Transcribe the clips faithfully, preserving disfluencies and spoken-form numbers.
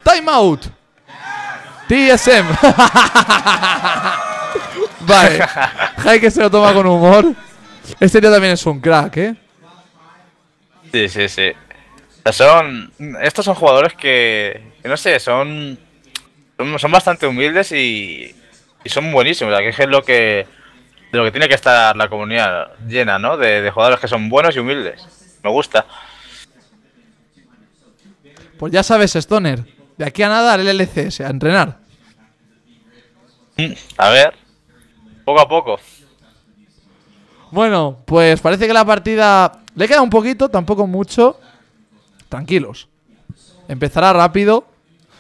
Time out. T S M. Vale. Hay que se lo toma con humor. Este tío también es un crack, ¿eh? Sí, sí, sí. Son, estos son jugadores que, que no sé, son, son, son bastante humildes y, y son buenísimos. O sea, que es lo que, de lo que tiene que estar la comunidad llena, ¿no? De, de jugadores que son buenos y humildes. Me gusta. Pues ya sabes, Stoner. De aquí a nada, el L C S, a entrenar. A ver, poco a poco. Bueno, pues parece que la partida le queda un poquito, tampoco mucho. Tranquilos. Empezará rápido.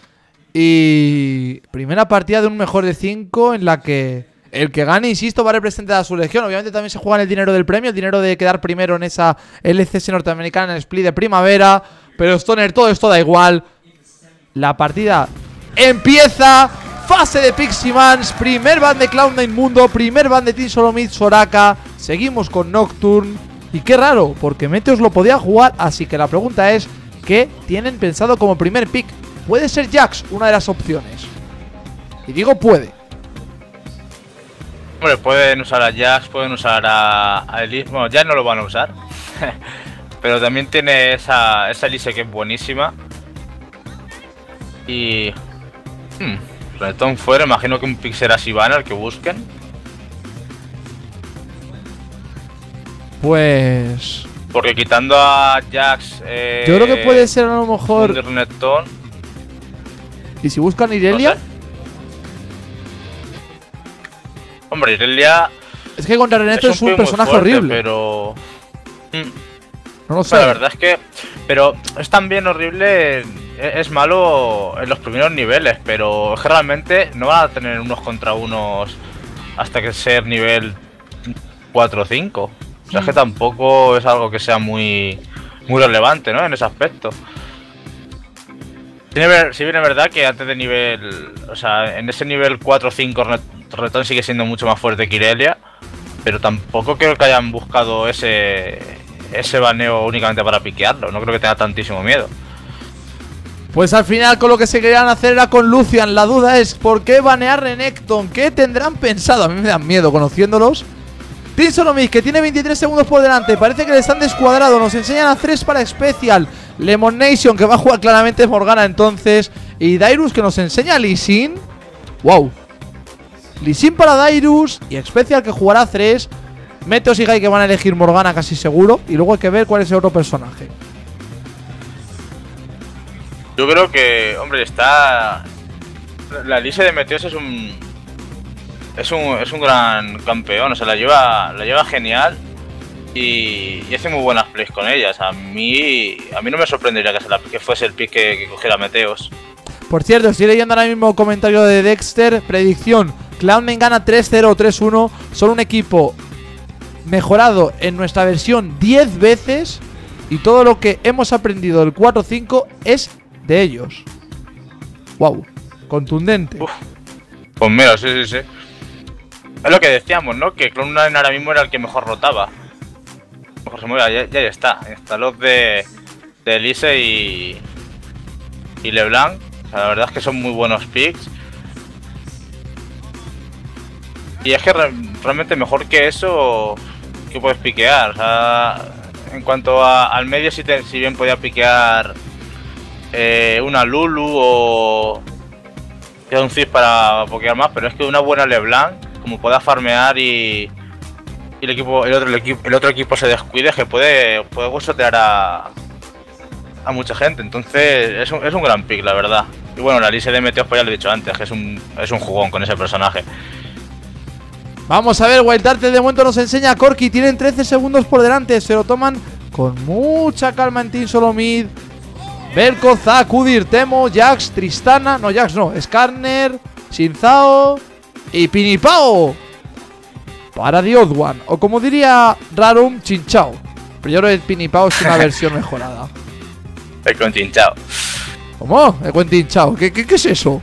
Y primera partida de un mejor de cinco en la que el que gane, insisto, va a representar a su legión. Obviamente también se juega el dinero del premio, el dinero de quedar primero en esa L C S norteamericana, en el split de primavera. Pero Stoner, todo esto da igual. La partida empieza. Fase de Piximans, primer ban de Cloud nine Mundo, primer ban de Team Solomid Soraka. Seguimos con Nocturne. Y qué raro, porque Meteos lo podía jugar. Así que la pregunta es, ¿qué tienen pensado como primer pick? Puede ser Jax una de las opciones. Y digo puede. Hombre, pueden usar a Jax, pueden usar a, a Elise. Bueno, ya no lo van a usar. Pero también tiene esa, esa Elise que es buenísima. Y... Hmm, Renekton fuera, imagino que un pick será Sivana el que busquen. Pues... Porque quitando a Jax... Eh, yo creo que puede ser a lo mejor... Renekton. ¿Y si buscan Irelia? No sé. Hombre, Irelia... Es que contra Renekton es, es un, un personaje fuerte, horrible. Pero... Hmm. No lo sé. La verdad es que... Pero es también horrible... Es malo en los primeros niveles, pero es que realmente no van a tener unos contra unos hasta que ser nivel cuatro o cinco. O sea, es que tampoco es algo que sea muy muy relevante, ¿no? En ese aspecto. Si bien es verdad que antes de nivel... O sea, en ese nivel cuatro o cinco Renekton sigue siendo mucho más fuerte que Irelia, pero tampoco creo que hayan buscado ese, ese baneo únicamente para piquearlo. No creo que tenga tantísimo miedo. Pues al final con lo que se querían hacer era con Lucian. La duda es, ¿por qué banear Renekton? ¿Qué tendrán pensado? A mí me dan miedo conociéndolos. Team Solomid, que tiene veintitrés segundos por delante. Parece que les han descuadrado. Nos enseñan a tres para Special. Lemon Nation, que va a jugar claramente Morgana entonces. Y Dyrus, que nos enseña a Lee Sin. Wow. Lee Sin para Dyrus. Y Special, que jugará a tres. Meteos y Gai, que van a elegir Morgana casi seguro. Y luego hay que ver cuál es el otro personaje. Yo creo que, hombre, está... La Elise de Meteos es un... Es un, es un gran campeón, o sea, la lleva, la lleva genial y, y hace muy buenas plays con ellas. A mí a mí no me sorprendería que, se la, que fuese el pick que, que cogiera Meteos. Por cierto, estoy leyendo ahora mismo comentario de Dexter. Predicción, Cloud nine gana tres cero o tres uno. Son un equipo mejorado en nuestra versión diez veces. Y todo lo que hemos aprendido del cuatro cinco es de ellos. Wow, contundente. Uf. Pues mira, sí, sí, sí. Es lo que decíamos, ¿no? Que Cloud nine ahora mismo era el que mejor rotaba. Mejor se mueve, ya, ya está. Está los de, de Elise y, y LeBlanc. O sea, la verdad es que son muy buenos picks. Y es que re, realmente mejor que eso, que puedes piquear. O sea, en cuanto a, al medio, si, te, si bien podía piquear eh, una Lulu o un Zip para pokear más, pero es que una buena LeBlanc, como pueda farmear y, y el equipo, el otro el equipo, el otro equipo se descuide, que puede, puede gustotear a, a mucha gente. Entonces es un, es un gran pick, la verdad. Y bueno, la Elise de Meteos, pues ya lo he dicho antes, que es un, es un jugón con ese personaje. Vamos a ver, Wildart de momento nos enseña a Corki. Tienen trece segundos por delante, se lo toman con mucha calma en Team Solomid. Berko, Zack, Udyr, Temo, Jax, Tristana, no Jax no, Skarner, Shinzao y Pinipao para The Odd One, o como diría Rarum, Chinchao. Pero yo creo que el Pinipao es una versión mejorada. El con Chinchao. ¿Cómo? El con Chinchao, ¿Qué, qué, ¿qué es eso?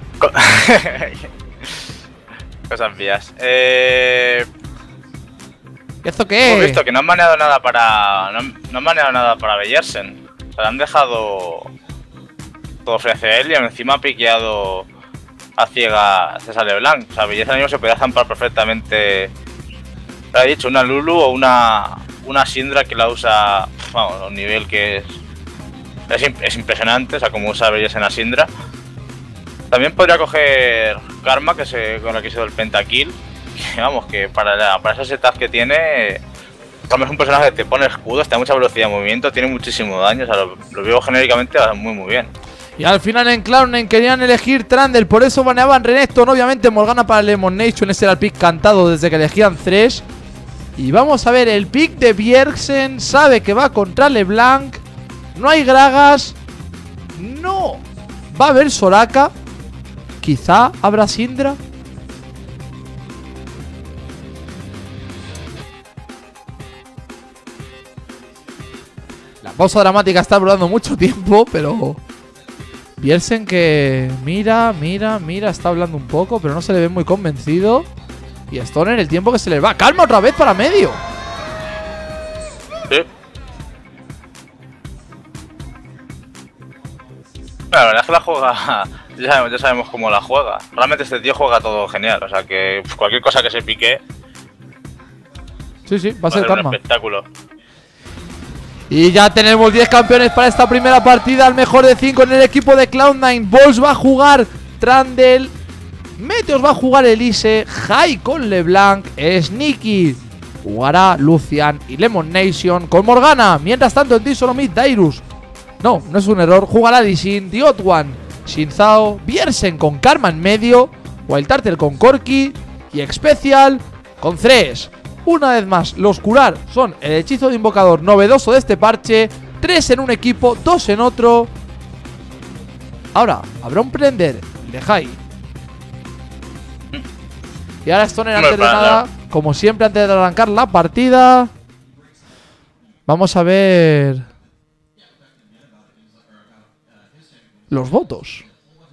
Cosas vías. Eh... ¿Esto qué es? Hemos visto que no han maneado nada para... No han, no han maneado nada para Bellersen. O sea, han dejado... todo ofrece él y encima ha piqueado a ciega a César LeBlanc. O sea, Belleza ahora mismo se podría zampar perfectamente, lo he dicho, una Lulu o una, una Syndra que la usa, vamos, a un nivel que es, es, es impresionante, o sea, como usa Belleza en la Syndra. También podría coger Karma, que se, con la que hizo el pentakill, que vamos, que para, la, para ese setup que tiene, Karma es un personaje que te pone escudos, te da mucha velocidad de movimiento, tiene muchísimo daño, o sea, lo, lo veo genéricamente muy muy bien. Y al final en Cloud nine querían elegir Trundle, por eso baneaban Renekton, obviamente Morgana para Lemon Nation, ese era el pick cantado desde que elegían Thresh. Y vamos a ver, el pick de Bjergsen sabe que va contra LeBlanc, no hay Gragas, no, va a haber Soraka. Quizá habrá Syndra. La pausa dramática está durando mucho tiempo, pero Bjergsen que mira, mira, mira, está hablando un poco, pero no se le ve muy convencido. Y Stoner el tiempo que se le va. ¡Calma otra vez para medio! Sí. La verdad es que la juega, ya sabemos, ya sabemos cómo la juega. Realmente este tío juega todo genial, o sea que pues, cualquier cosa que se pique Sí, sí, va a va a ser ser un Karma. espectáculo. Y ya tenemos diez campeones para esta primera partida. Al mejor de cinco en el equipo de Cloud nine. Balls va a jugar Trundle, Meteos va a jugar Elise, Jai con LeBlanc, Sneaky jugará Lucian y Lemon Nation con Morgana. Mientras tanto en Team Solo Mid, Dyrus, no, no es un error, jugará Lee Sin, The Odd One, Xin Zhao, Bjergsen con Karma en medio, Wild Turtle con Corki y Expecial con Thresh. Una vez más, los curar son el hechizo de invocador novedoso de este parche. Tres en un equipo, dos en otro. Ahora, habrá un prender de Jai. Y ahora Stoner, antes de nada, como siempre, antes de arrancar la partida, vamos a ver los votos.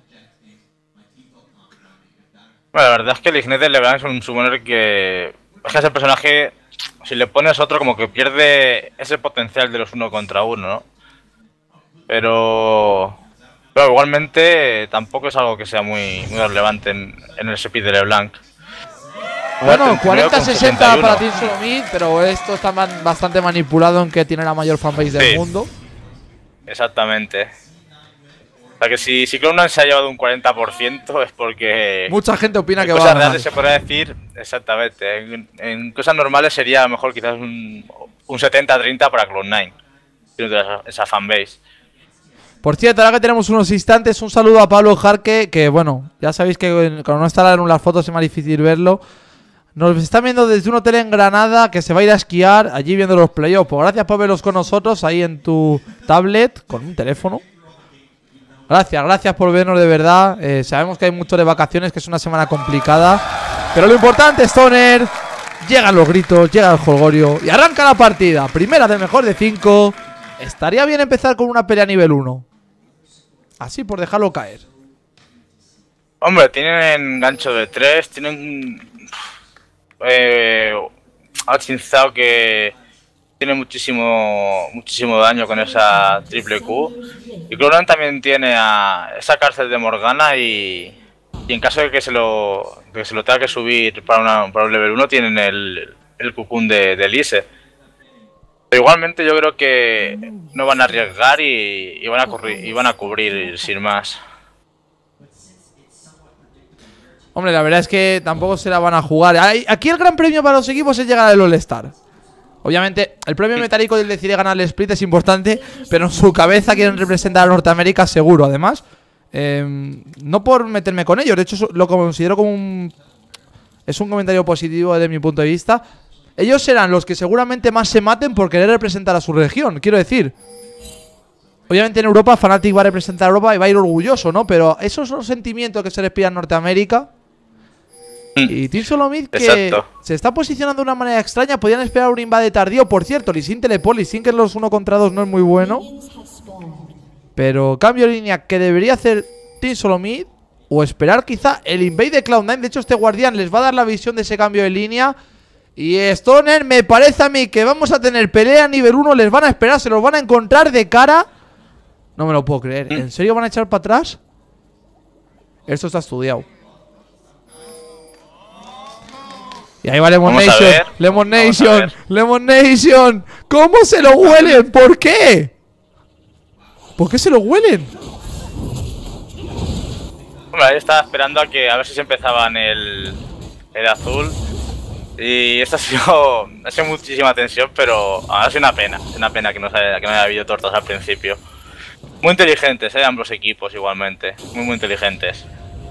Bueno, la verdad es que el Ignite de LeBlanc es un summoner que... Es que ese personaje, si le pones otro, como que pierde ese potencial de los uno contra uno, ¿no? Pero... Pero igualmente tampoco es algo que sea muy, muy relevante en, en el speed de LeBlanc. Bueno, cuarenta sesenta para Team Solo Mid, pero esto está man, bastante manipulado en que tiene la mayor fanbase del sí, mundo. Exactamente. O sea que si, si Cloud nine se ha llevado un cuarenta por ciento es porque... Mucha gente opina que va a ganar. En cosas ganar. reales se podría decir, exactamente. En, en cosas normales sería mejor quizás un, un setenta treinta para Cloud nine. Esa, esa fanbase. Por cierto, ahora que tenemos unos instantes, un saludo a Pablo Jarque, que bueno, ya sabéis que cuando no está en las fotos es más difícil verlo. Nos está viendo desde un hotel en Granada, que se va a ir a esquiar allí viendo los playoffs. Pues gracias por verlos con nosotros ahí en tu tablet, con un teléfono. Gracias, gracias por vernos de verdad. Eh, sabemos que hay muchos de vacaciones, que es una semana complicada. Pero lo importante, Stoner, llegan los gritos, llega el jolgorio y arranca la partida. Primera del mejor de cinco. Estaría bien empezar con una pelea nivel uno. Así por dejarlo caer. Hombre, tienen gancho de tres, tienen... Eh, a Xin Zhao que tiene muchísimo muchísimo daño con esa triple Q. Y Cloud nine también tiene a esa cárcel de Morgana y, y en caso de que se lo de que se lo tenga que subir para, una, para un level uno tienen el, el Cocoon de, de Elise. Pero igualmente yo creo que no van a arriesgar y, y, van, a cubrir, y van a cubrir sin más. Hombre, la verdad es que tampoco se la van a jugar. Aquí el gran premio para los equipos es llegar al All-Star. Obviamente, el premio metálico del decidir ganar el split es importante, pero en su cabeza quieren representar a Norteamérica seguro, además. Eh, no por meterme con ellos, de hecho lo considero como un... Es un comentario positivo desde mi punto de vista. Ellos serán los que seguramente más se maten por querer representar a su región, quiero decir. Obviamente en Europa Fnatic va a representar a Europa y va a ir orgulloso, ¿no? Pero esos son los sentimientos que se respira en Norteamérica. Y Team Solo Mid, que exacto, se está posicionando de una manera extraña. Podían esperar un invade tardío. Por cierto, Lee Sin teleport, Lee Sin que en los uno contra dos no es muy bueno. Pero cambio de línea que debería hacer Team Solo Mid, o esperar quizá el invade de Cloud nine. De hecho este guardián les va a dar la visión de ese cambio de línea. Y Stoner, me parece a mí que vamos a tener pelea a nivel uno. Les van a esperar, se los van a encontrar de cara. No me lo puedo creer. ¿En serio van a echar para atrás? Esto está estudiado. Y ahí va Lemon Vamos a Nation. ver. Lemon Vamos a Nation. ver. Lemon Nation. ¿Cómo se lo huelen? ¿Por qué? ¿Por qué se lo huelen? Hombre, ahí estaba esperando a que a ver si se empezaban el, el azul. Y esto ha sido, ha sido muchísima tensión, pero ha sido una pena. Es una pena que no, haya, que no haya habido tortas al principio. Muy inteligentes, eh, ambos equipos igualmente. Muy, muy inteligentes.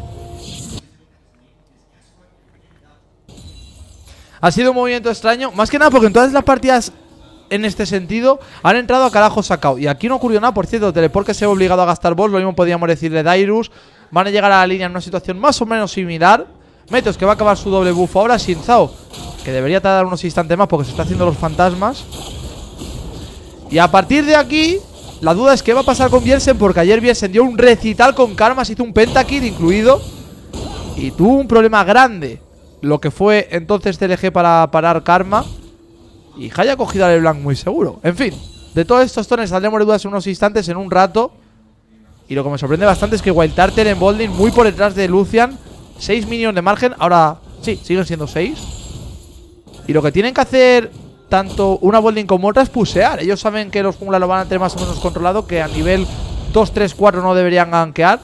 Ha sido un movimiento extraño. Más que nada porque en todas las partidas en este sentido han entrado a carajo sacado. Y aquí no ocurrió nada, por cierto. Teleport que se ve obligado a gastar boss. Lo mismo podíamos decirle Dairus. Van a llegar a la línea en una situación más o menos similar. Meteos que va a acabar su doble buff ahora. Shinzao, que debería tardar unos instantes más porque se está haciendo los fantasmas. Y a partir de aquí, la duda es qué va a pasar con Bjergsen, porque ayer Bjergsen dio un recital con Karma, se hizo un pentakill incluido y tuvo un problema grande, lo que fue entonces C L G para parar Karma. Y Jaya ha cogido a LeBlanc muy seguro. En fin, de todos estos tones saldremos de dudas en unos instantes, en un rato. Y lo que me sorprende bastante es que Wild Turtle en Bolding muy por detrás de Lucian. seis minions de margen, ahora sí, siguen siendo seis. Y lo que tienen que hacer tanto una Bolding como otra es pusear. Ellos saben que los jungla lo van a tener más o menos controlado, que a nivel dos, tres, cuatro no deberían gankear.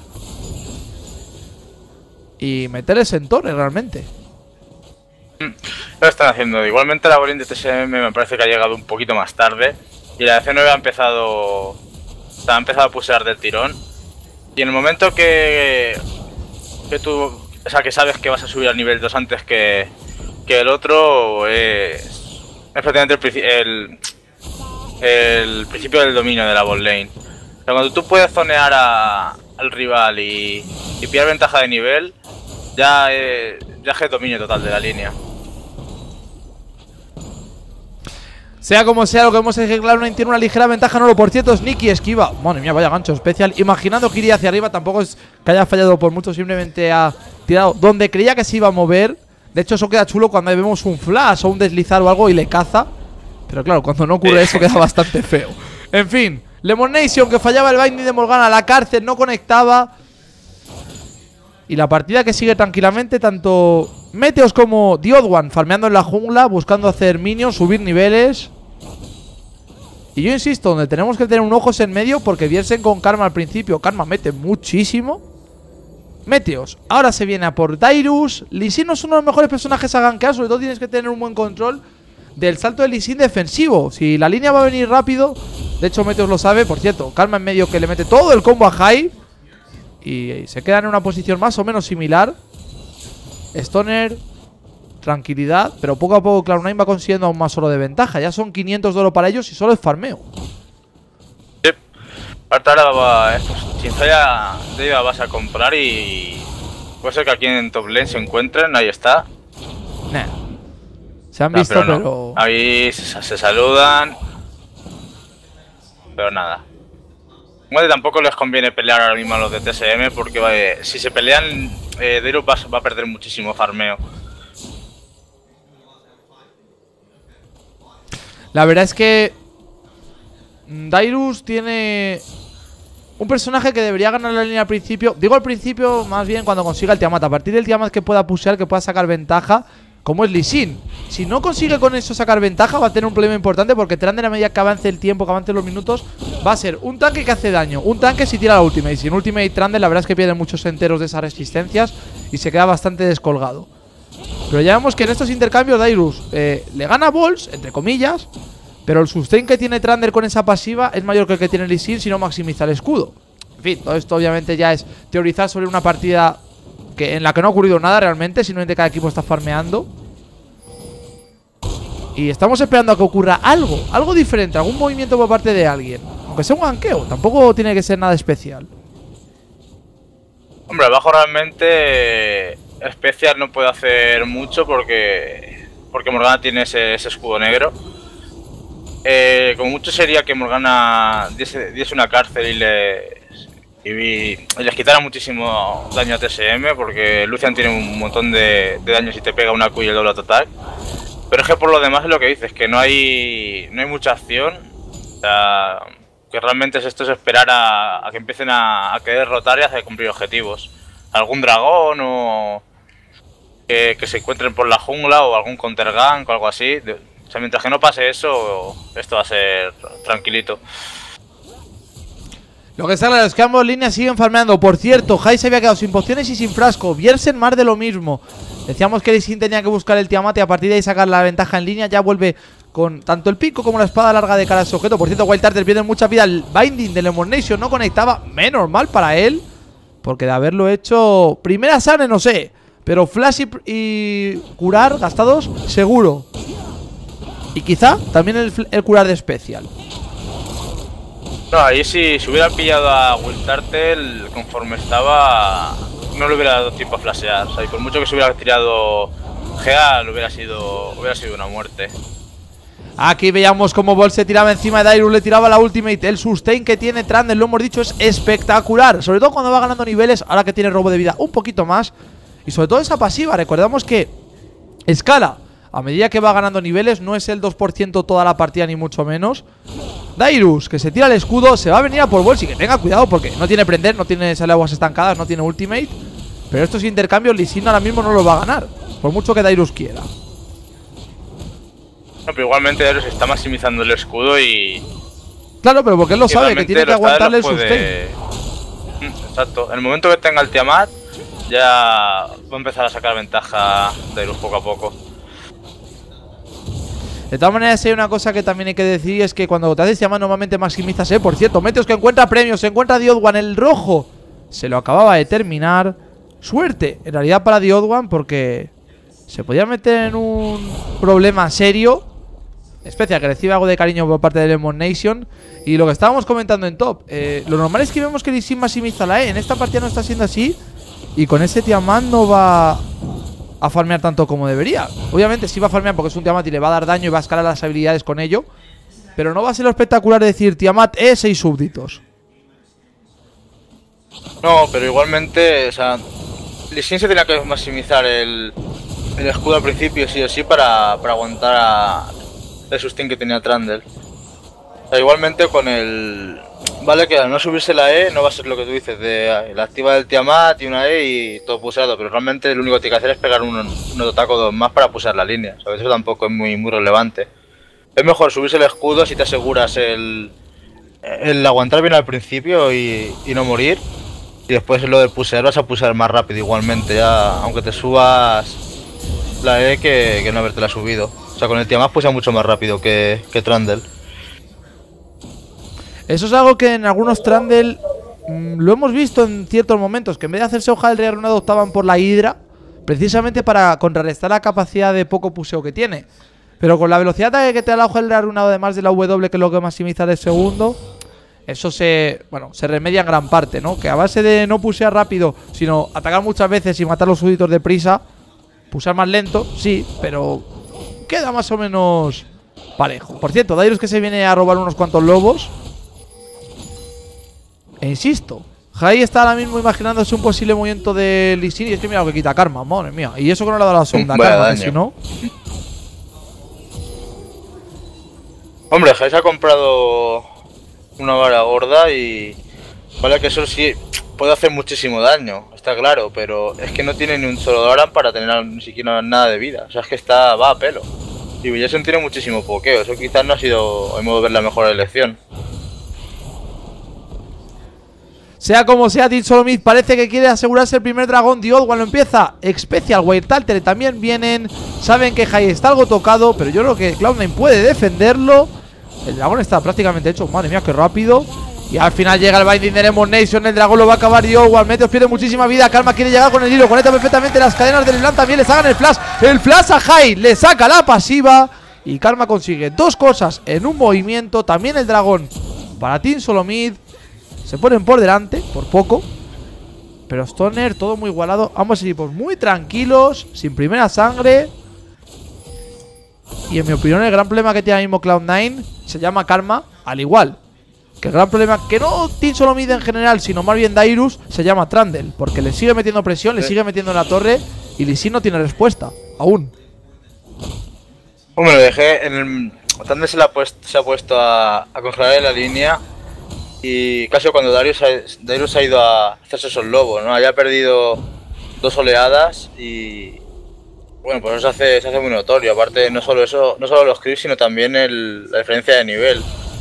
Y meterles en torre realmente. Lo están haciendo. Igualmente la Bolding de T S M me parece que ha llegado un poquito más tarde. Y la de C nueve ha empezado, o sea, ha empezado a pusear del tirón. Y en el momento que, que tú, o sea, que sabes que vas a subir al nivel dos antes que, que el otro, es, es prácticamente el, princi- el, el principio del dominio de la bot lane. O sea, cuando tú puedes zonear a, al rival y, y pillar ventaja de nivel, ya, eh, ya es el dominio total de la línea. Sea como sea, lo que vemos es que Cloud nine tiene una ligera ventaja. No, lo por cierto, Sneaky esquiva. Madre mía, vaya gancho especial. Imaginando que iría hacia arriba, tampoco es que haya fallado por mucho. Simplemente ha tirado donde creía que se iba a mover. De hecho, eso queda chulo cuando vemos un flash o un deslizar o algo y le caza. Pero claro, cuando no ocurre eso queda bastante feo. En fin, Lemon Nation que fallaba el binding de Morgana. La cárcel no conectaba. Y la partida que sigue tranquilamente. Tanto Meteos como The Odd One farmeando en la jungla, buscando hacer minions, subir niveles. Y yo insisto, donde tenemos que tener un ojo es en medio, porque Bjergsen con Karma al principio. Karma mete muchísimo. Meteos, ahora se viene a por Dairus. Lee Sin no es uno de los mejores personajes a gankear. Sobre todo tienes que tener un buen control del salto de Lee Sin defensivo. Si la línea va a venir rápido, de hecho Meteos lo sabe. Por cierto, Karma en medio que le mete todo el combo a High. Y se quedan en una posición más o menos similar. Stoner, tranquilidad, pero poco a poco Cloud nine va consiguiendo aún más oro de ventaja. Ya son quinientos de oro para ellos y solo es farmeo. Sí. Ahora va, pues, sin falla de ida vas a comprar y puede ser que aquí en top lane se encuentren. Ahí está. Nah. Se han Nah, visto, pero, no. pero... Ahí se, se saludan. Pero nada. Bueno, tampoco les conviene pelear ahora mismo a los de T S M porque eh, si se pelean, eh, Dairus va, va a perder muchísimo farmeo. La verdad es que Dairus tiene un personaje que debería ganar la línea al principio. Digo al principio, más bien cuando consiga el Tiamat. A partir del Tiamat que pueda pushear, que pueda sacar ventaja, como es Lee Sin. Si no consigue con eso sacar ventaja, va a tener un problema importante, porque Trundle a medida que avance el tiempo, que avance los minutos, va a ser un tanque que hace daño. Un tanque si tira la ultimate. Y sin ultimate Trundle la verdad es que pierde muchos enteros de esas resistencias y se queda bastante descolgado. Pero ya vemos que en estos intercambios Dairus eh, le gana Balls, entre comillas, pero el sustain que tiene Trundle con esa pasiva es mayor que el que tiene Lee Sin si no maximiza el escudo. En fin, todo esto obviamente ya es teorizar sobre una partida que, en la que no ha ocurrido nada realmente, simplemente cada equipo está farmeando. Y estamos esperando a que ocurra algo, algo diferente, algún movimiento por parte de alguien. Aunque sea un ganqueo, tampoco tiene que ser nada especial. Hombre, abajo realmente especial no puede hacer mucho porque porque Morgana tiene ese, ese escudo negro. Eh, como mucho sería que Morgana diese, diese una cárcel y, le, y, y les quitara muchísimo daño a T S M, porque Lucian tiene un montón de, de daño si te pega una Q y el doble attack. Pero es que por lo demás es lo que dices, que no hay no hay mucha acción. O sea, que realmente es esto es esperar a, a que empiecen a, a querer rotar y a hacer cumplir objetivos. Algún dragón o que, que se encuentren por la jungla o algún countergank o algo así. O sea, mientras que no pase eso, esto va a ser tranquilito. Lo que está claro es que ambos líneas siguen farmeando. Por cierto, Jai se había quedado sin pociones y sin frasco. Bjergsen más de lo mismo. Decíamos que Lee Sin tenía que buscar el Tiamat y a partir de ahí sacar la ventaja en línea. Ya vuelve con tanto el pico como la espada larga de cara a ese objeto. Por cierto, Wild Turtle pierde mucha vida. El Binding de Lemon Nation no conectaba. Menos mal para él, porque de haberlo hecho... Primera sangre, no sé, pero Flash y, y curar gastados, seguro. Y quizá también el, el curar de especial. No, ahí sí, si hubiera pillado a Wild Turtle conforme estaba, no le hubiera dado tiempo a flashear. O sea, y por mucho que se hubiera tirado Gea, lo hubiera sido, hubiera sido una muerte. Aquí veíamos cómo Ball se tiraba encima de Dairus, le tiraba la ultimate. El sustain que tiene Trundle, lo hemos dicho, es espectacular. Sobre todo cuando va ganando niveles, ahora que tiene robo de vida un poquito más. Y sobre todo esa pasiva, recordamos que escala a medida que va ganando niveles, no es el dos por ciento toda la partida ni mucho menos. Dairus, que se tira el escudo, se va a venir a por Bolts y que tenga cuidado porque no tiene prender, no tiene sale aguas estancadas, no tiene ultimate. Pero estos intercambios Lee Sin ahora mismo no los va a ganar, por mucho que Dairus quiera. No, pero igualmente Dairus está maximizando el escudo y... Claro, pero porque él lo sabe, que tiene que aguantarle el sustain. Exacto, en el momento que tenga el Tiamat, ya va a empezar a sacar ventaja Dairus poco a poco. De todas maneras, hay una cosa que también hay que decir, es que cuando te haces llamar normalmente maximizas, eh. Por cierto, Meteos que encuentra premios, se encuentra Diodwan, el rojo se lo acababa de terminar. Suerte, en realidad para Diodwan, porque se podía meter en un problema serio. Especial que recibe algo de cariño por parte de Lemon Nation. Y lo que estábamos comentando en top, eh, lo normal es que vemos que Lee Sin maximiza la E. En esta partida no está siendo así. Y con ese Tiamat no va a farmear tanto como debería. Obviamente sí va a farmear porque es un Tiamat y le va a dar daño y va a escalar las habilidades con ello, pero no va a ser lo espectacular de decir Tiamat E seis súbditos. No, pero igualmente, o sea, Lee Sin se tenía que maximizar el, el escudo al principio, sí o sí, para, para aguantar a el sustain que tenía Trundle. O sea, igualmente con el... Vale, que al no subirse la E no va a ser lo que tú dices, de la activa del Tiamat y una E y todo puseado, pero realmente lo único que tiene que hacer es pegar un, un otaco o dos más para pusear la línea, ¿sabes? Eso tampoco es muy, muy relevante. Es mejor subirse el escudo si te aseguras el, el aguantar bien al principio y, y no morir, y después lo de pusear vas a pusear más rápido igualmente, ya aunque te subas la E que, que no habértela subido. O sea, con el Tiamat pusea mucho más rápido que, que Trundle. Eso es algo que en algunos Trundle mmm, lo hemos visto en ciertos momentos, que en vez de hacerse hoja del rey runado optaban por la hidra, precisamente para contrarrestar la capacidad de poco puseo que tiene. Pero con la velocidad que te da la hoja del rey runado, además de la W, que es lo que maximiza de segundo, eso se, bueno, se remedia en gran parte, ¿no? Que a base de no pusear rápido, sino atacar muchas veces y matar a los súbditos deprisa, pusear más lento, sí, pero queda más o menos parejo. Por cierto, Dairus que se viene a robar unos cuantos lobos. E insisto, Jai está ahora mismo imaginándose un posible movimiento de Lee Sin y es que mira lo que quita Karma, madre mía. Y eso que no le ha dado la segunda Karma, que si no... Hombre, Jai se ha comprado una vara gorda y... Vale que eso sí puede hacer muchísimo daño, está claro, pero es que no tiene ni un solo Doran para tener ni siquiera nada de vida. O sea, es que está va a pelo. Y Bjergsen tiene muchísimo pokeo, eso quizás no ha sido, a mi modo de ver, la mejor elección. Sea como sea, Team Solomid parece que quiere asegurarse el primer dragón. Diodwan lo empieza. Especial Wild Turtle también vienen. Saben que Jai está algo tocado, pero yo creo que Cloud nine puede defenderlo. El dragón está prácticamente hecho. Madre mía, qué rápido. Y al final llega el Binding de Lemon Nation. El dragón lo va a acabar Diodwan. Meteos pierde muchísima vida. Karma quiere llegar con el hilo. Conecta perfectamente las cadenas del Slam. También le sacan el flash. El flash a Jai. Le saca la pasiva. Y Karma consigue dos cosas en un movimiento. También el dragón para Team Solomid. Se ponen por delante, por poco. Pero Stoner, todo muy igualado. Ambos equipos muy tranquilos, sin primera sangre. Y en mi opinión el gran problema que tiene ahora mismo Cloud nine se llama Karma, al igual que el gran problema, que no Team Solomid en general, sino más bien Dairus, se llama Trundle. Porque le sigue metiendo presión, le sigue metiendo en la torre. Y Lee Sin no tiene respuesta, aún. Hombre, lo dejé en el... Trundle se, la ha puesto, se ha puesto a, a congelar en la línea. Y casi cuando Darius ha, Darius ha ido a hacerse esos lobos, ¿no? Haya perdido dos oleadas y... Bueno, pues eso se hace, se hace muy notorio. Aparte, no solo eso, no solo los creeps, sino también el, la diferencia de nivel.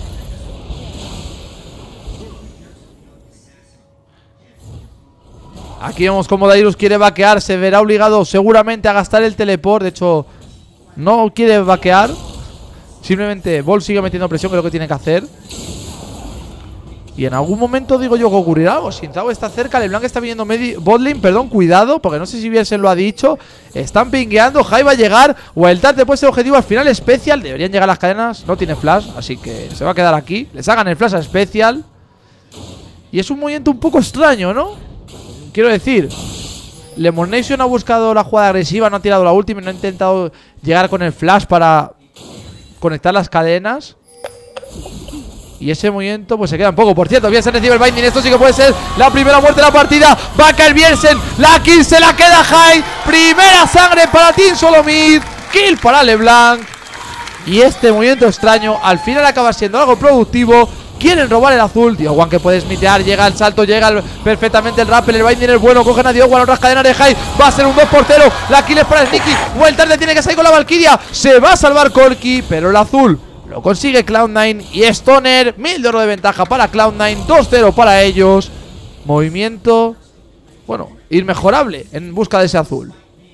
Aquí vemos como Darius quiere vaquear. Se verá obligado seguramente a gastar el teleport. De hecho, no quiere vaquear. Simplemente Vol sigue metiendo presión, que es lo que tiene que hacer. Y en algún momento digo yo que ocurrirá algo. Shinzao está cerca, LeBlanc está viniendo medio botlane, perdón, cuidado, porque no sé si bien se lo ha dicho. Están pingueando, Jai va a llegar. Wildcard después el objetivo al final Special. Deberían llegar las cadenas, no tiene flash, así que se va a quedar aquí. Les hagan el flash a Special. Y es un movimiento un poco extraño, ¿no? Quiero decir, Lemon Nation ha buscado la jugada agresiva, no ha tirado la última y no ha intentado llegar con el flash para conectar las cadenas. Y ese movimiento pues se queda un poco. Por cierto, Bjergsen recibe el binding. Esto sí que puede ser la primera muerte de la partida. Va a caer Bjergsen. La kill se la queda Jai. Primera sangre para Team Solomid. Kill para LeBlanc. Y este movimiento extraño al final acaba siendo algo productivo. Quieren robar el azul. Diogwan que puede smitear. Llega el salto, llega el, perfectamente el rappel. El binding es bueno. Cogen a Diogwan. Otras cadenas de Jai. Va a ser un dos por cero. La kill es para Sneaky. Vuelta tarde tiene que salir con la Valkyria. Se va a salvar Corki. Pero el azul lo consigue Cloud nine y Stoner. Mil de oro de ventaja para Cloud nine. dos cero para ellos. Movimiento, bueno, inmejorable en busca de ese azul.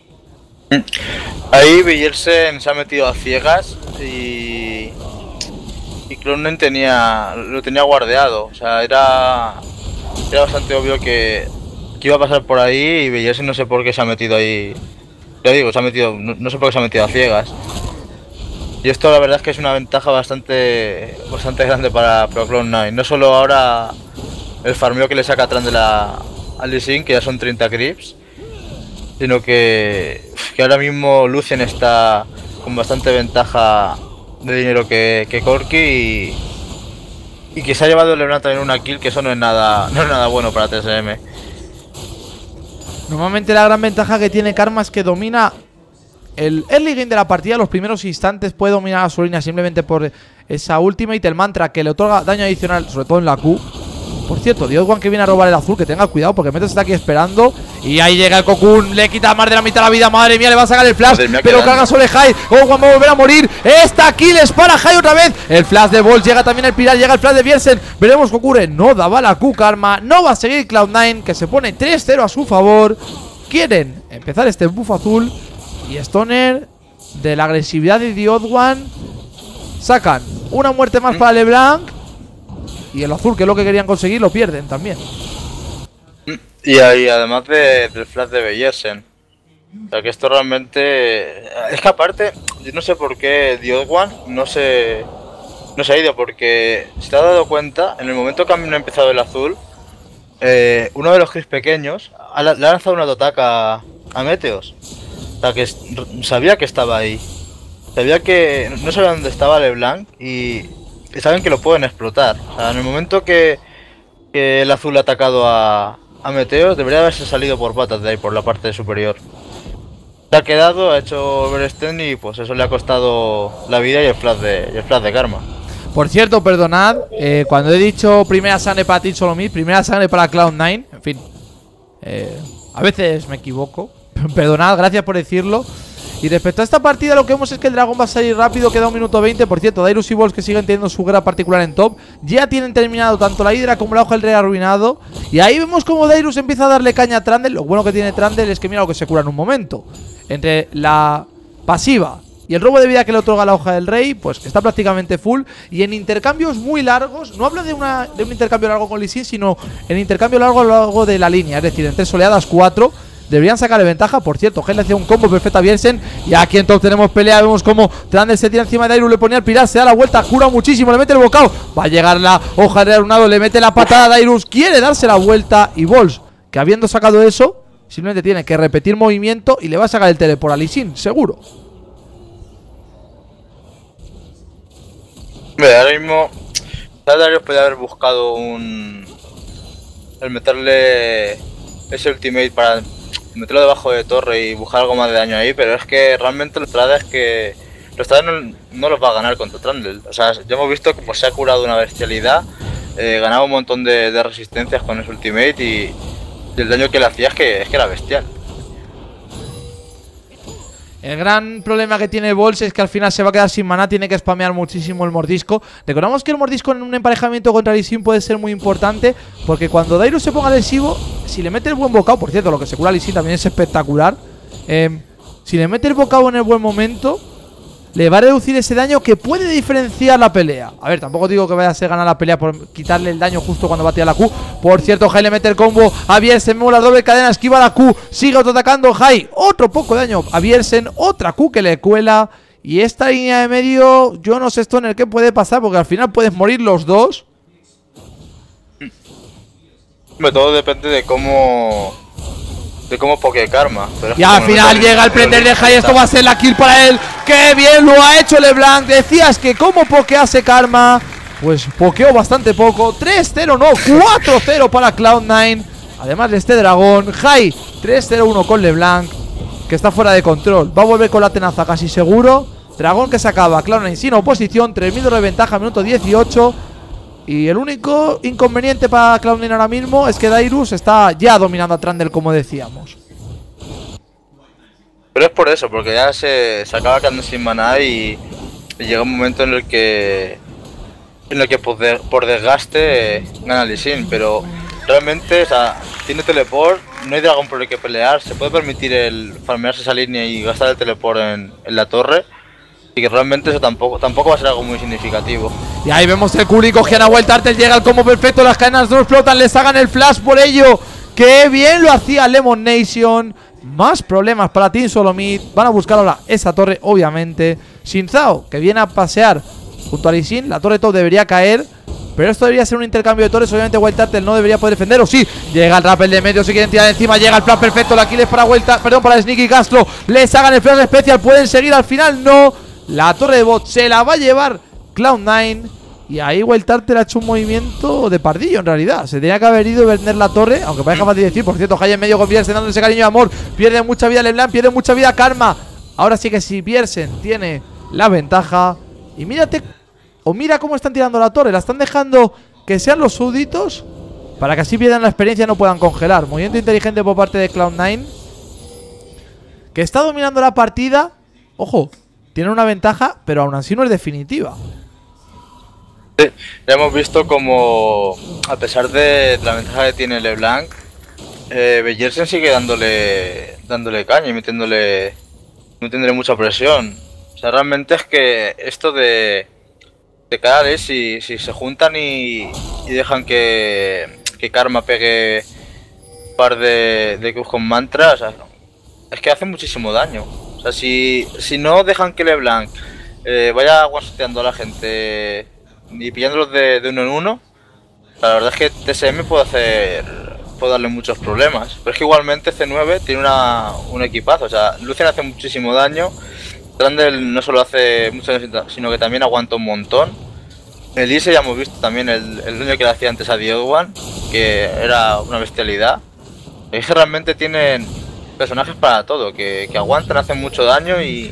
Ahí Bjergsen se ha metido a ciegas y... Y Cloud nine tenía, lo tenía guardeado. O sea, era... Era bastante obvio que, que iba a pasar por ahí y Bjergsen no sé por qué se ha metido ahí. Ya digo, se ha metido... No, no sé por qué se ha metido a ciegas. Y esto la verdad es que es una ventaja bastante bastante grande para, para Cloud nine. No solo ahora el farmeo que le saca atrás de la a Lee Sin, que ya son treinta creeps, sino que, que ahora mismo Lucian está con bastante ventaja de dinero que, que Corki y, y que se ha llevado LeBlanc también una kill, que eso no es nada, no es nada bueno para T S M. Normalmente la gran ventaja que tiene Karma es que domina el early game de la partida. Los primeros instantes puede dominar a su línea simplemente por esa ultimate, el mantra que le otorga daño adicional, sobre todo en la Q. Por cierto, Diogwan que viene a robar el azul, que tenga cuidado porque Metos está aquí esperando. Y ahí llega el Cocoon, le quita más de la mitad de la vida. Madre mía, le va a sacar el flash, mía, pero carga sobre Jai. Diogwan va a volver a morir. Esta kill es para Jai otra vez. El flash de Bolt, llega también el Pilar, llega el flash de Bjergsen. Veremos qué ocurre. No daba la Q Karma, no va a seguir Cloud nine, que se pone tres cero a su favor. Quieren empezar este buff azul. Y Stoner, de la agresividad de Diogwan, sacan una muerte más para LeBlanc. Y el azul, que es lo que querían conseguir, lo pierden también. Y ahí, además de, del flash de Bjergsen. O sea que esto realmente... Es que aparte, yo no sé por qué Diogwan no se, no se ha ido. Porque si te has dado cuenta, en el momento que han empezado el azul, eh, uno de los creeps pequeños ha, le ha lanzado una totaca a Meteos. O sea, que sabía que estaba ahí. Sabía que no sabía dónde estaba LeBlanc y saben que lo pueden explotar. O sea, en el momento que, que el azul ha atacado a, a Meteos, debería haberse salido por patas de ahí, por la parte superior. Se ha quedado, ha hecho overextend y pues eso le ha costado la vida y el flash de, y el flash de Karma. Por cierto, perdonad, eh, cuando he dicho primera sangre para Team Solomid, primera sangre para Cloud nine, en fin, eh, a veces me equivoco. Perdonad, gracias por decirlo. Y respecto a esta partida, lo que vemos es que el dragón va a salir rápido. Queda un minuto veinte. Por cierto, Darius y Bols, que siguen teniendo su guerra particular en top, ya tienen terminado tanto la Hidra como la hoja del rey arruinado. Y ahí vemos como Darius empieza a darle caña a Trundle. Lo bueno que tiene Trundle es que mira lo que se cura en un momento. Entre la pasiva y el robo de vida que le otorga la hoja del rey, pues que está prácticamente full. Y en intercambios muy largos, no hablo de, una, de un intercambio largo con Lee Sin, sino en intercambio largo a lo largo de la línea. Es decir, en tres oleadas, cuatro. Deberían sacarle ventaja. Por cierto, Gel le hacía un combo perfecto a Bjergsen. Y aquí en top tenemos pelea. Vemos como Trundle se tira encima de Darius. Le ponía al Pilar, se da la vuelta, cura muchísimo. Le mete el bocado. Va a llegar la hoja de arunado. Le mete la patada a Darius. Quiere darse la vuelta. Y Bols, que habiendo sacado eso, simplemente tiene que repetir movimiento. Y le va a sacar el teleport a Lee Sin, seguro. Mira, ahora mismo Darius podría haber buscado un... El meterle ese ultimate para meterlo debajo de torre y buscar algo más de daño ahí, pero es que realmente la verdad es que los Trundle no, no los va a ganar contra Trundle. O sea, ya hemos visto que pues, se ha curado una bestialidad eh, ganaba un montón de, de resistencias con ese ultimate y, y el daño que le hacía es que, es que era bestial. El gran problema que tiene Bols es que al final se va a quedar sin maná, tiene que spamear muchísimo el mordisco. Recordamos que el mordisco en un emparejamiento contra Lee Sin puede ser muy importante, porque cuando Dairus se ponga agresivo, si le mete el buen bocado, por cierto, lo que se cura a Lee Sin también es espectacular, eh, si le mete el bocado en el buen momento, le va a reducir ese daño que puede diferenciar la pelea. A ver, tampoco digo que vaya a ser ganar la pelea por quitarle el daño justo cuando va a tirar la Q. Por cierto, Jai le mete el combo a Bjergsen, la doble cadena, esquiva la Q, sigue autoatacando Jai, otro poco de daño a Bjergsen, otra Q que le cuela. Y esta línea de medio, yo no sé esto en el que puede pasar, porque al final pueden morir los dos. Todo depende de cómo... de cómo poke Karma. Pero y al final llega el prender de Jai. Esto va a ser la kill para él. ¡Qué bien lo ha hecho LeBlanc! Decías que cómo pokease Karma. Pues pokeó bastante poco. tres cero, no, cuatro cero para Cloud nueve. Además de este dragón, Jai tres cero uno con LeBlanc, que está fuera de control. Va a volver con la tenaza casi seguro. Dragón que se acaba, Cloud nueve sin oposición, tres mil de ventaja, minuto dieciocho. Y el único inconveniente para Cloud nueve ahora mismo es que Dairus está ya dominando a Trundle, como decíamos. Pero es por eso, porque ya se, se acaba quedando sin maná y, y llega un momento en el que en el que por, de, por desgaste eh, gana Lee Sin, pero realmente, o sea, tiene teleport, no hay dragón por el que pelear, se puede permitir el farmearse esa línea y gastar el teleport en, en la torre. Y que realmente eso tampoco, tampoco va a ser algo muy significativo. Y ahí vemos el Curry, cogiendo a vuelta, Artel llega al combo perfecto, las cadenas no explotan, les hagan el flash por ello. ¡Qué bien lo hacía Lemon Nation! Más problemas para Team Solomid. Van a buscar ahora esa torre, obviamente. Xin Zhao, que viene a pasear junto a Lee Sin. La torre top debería caer, pero esto debería ser un intercambio de torres. Obviamente Wild Turtle no debería poder defender, o sí. Llega el rappel de medio, se quieren tirar encima. Llega el flash perfecto, la kill es para Wild, perdón, para Sneaky Castro. Les hagan el flash especial, pueden seguir al final, no. La torre de bot se la va a llevar Cloud nueve. Y ahí Wild Turtle ha hecho un movimiento de pardillo en realidad. Se tenía que haber ido a vender la torre, aunque parezca fácil decir. Por cierto, Jai en medio con Bjergsen dando ese cariño y amor. Pierde mucha vida LeBlanc, pierde mucha vida Karma. Ahora sí que si Bjergsen tiene la ventaja. Y mírate, o mira cómo están tirando la torre. La están dejando que sean los súbditos, para que así pierdan la experiencia y no puedan congelar. Movimiento inteligente por parte de Cloud nueve, que está dominando la partida. Ojo, tiene una ventaja, pero aún así no es definitiva. Sí, ya hemos visto como, a pesar de la ventaja que tiene LeBlanc, eh, Bjergsen sigue dándole dándole caña y metiéndole, metiéndole mucha presión. O sea, realmente es que esto de, de cada vez, si, si se juntan y, y dejan que, que Karma pegue un par de, de Qs con mantras, o sea, es que hace muchísimo daño. O sea, si, si no dejan que LeBlanc eh, vaya one-shoteando a la gente y pillándolos de, de uno en uno, la verdad es que T S M puede hacer, puede darle muchos problemas. Pero es que igualmente C nueve tiene una, un equipazo. O sea, Lucian hace muchísimo daño, Trundle no solo hace mucho daño, sino que también aguanta un montón. Elise ya hemos visto también el, el daño que le hacía antes a Diowan, que era una bestialidad. Es que realmente tienen personajes para todo, que, que aguantan, hacen mucho daño y,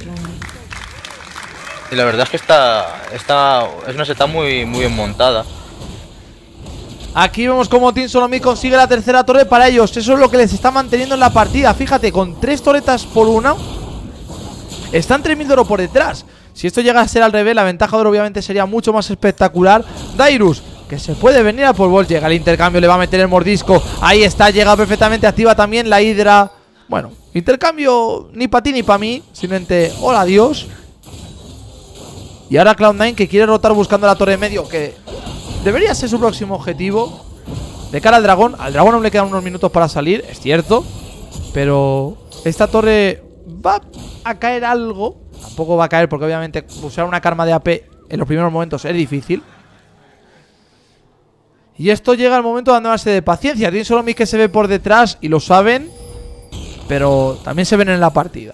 y la verdad es que está, está es una seta muy, muy bien montada. Aquí vemos cómo Team Solomid consigue la tercera torre para ellos. Eso es lo que les está manteniendo en la partida. Fíjate, con tres torretas por una, están tres mil de oro por detrás. Si esto llega a ser al revés, la ventaja de oro obviamente sería mucho más espectacular. Dairus, que se puede venir a por Bolt, llega el intercambio, le va a meter el mordisco. Ahí está, llega perfectamente, activa también la hidra. Bueno, intercambio ni para ti ni para mí, simplemente hola adiós. Y ahora Cloud nueve, que quiere rotar buscando la torre de medio, que debería ser su próximo objetivo. De cara al dragón, al dragón aún le quedan unos minutos para salir, es cierto, pero esta torre va a caer algo. Tampoco va a caer porque obviamente usar una karma de A P en los primeros momentos es difícil. Y esto llega al momento de andarse de paciencia. Tienen solo Mick que se ve por detrás y lo saben, pero también se ven en la partida.